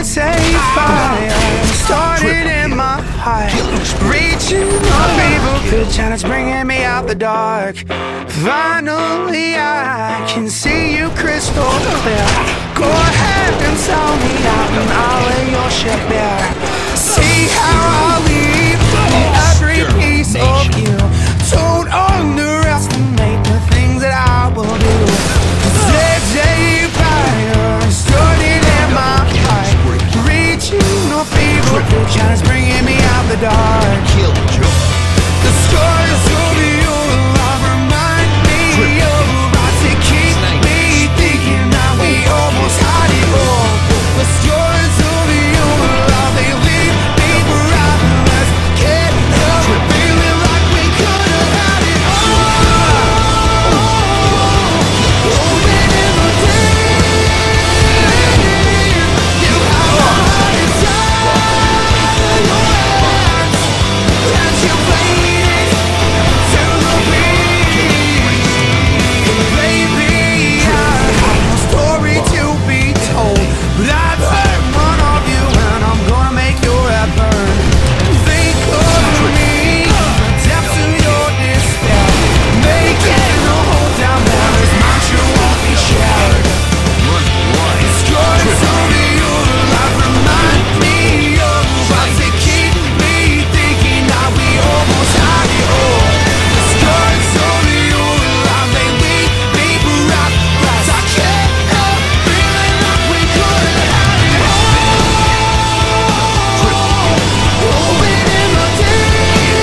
There's a fire started in my heart, reaching my fever pitch, and it's bringing me out the dark. Finally I can see you crystal clear. Go ahead and sell me out and I'll lay your ship bare. See how I leave every piece of you. Don't underestimate the things that I will do. There's a fire starting in my heart, reaching a fever pitch, and it's bringing me out the dark. The scars of your love remind me of about to keep me thinking that we almost had it all. The scars of your love, they leave me breathless. Can't help feeling like we could have had it all. Open in the day, you have my heart inside your hands, and you played it to the beat. Baby, I have no story to be told, but I've heard one of you, and I'm gonna make your head burn. Think of me, the depths of your despair, making a hole down there is mine, sure won't be shared. The scars of your life remind me of what's to keep me thinking that we almost had it all. The scars of your life, they leave me breathless. I can't help feeling like we could have had it all. Open in the day,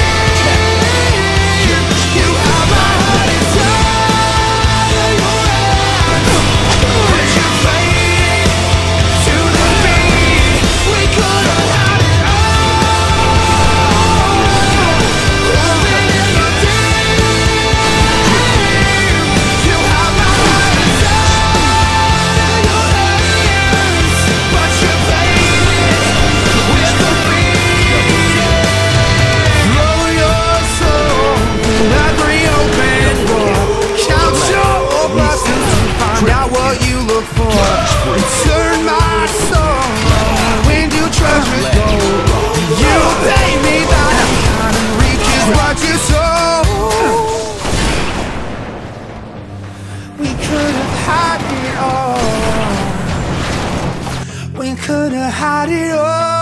you have my heart inside your hands, but you played it to the beat. We could have had it all. Open in the day, you have my heart inside your hands, but you played it with the beat. Throw your soul through every open door. Count your blessings and find out what you look for. Turn my soul when you treasures gold. You pay me back and reaches what you sow. We could have had it all. We could have had it all.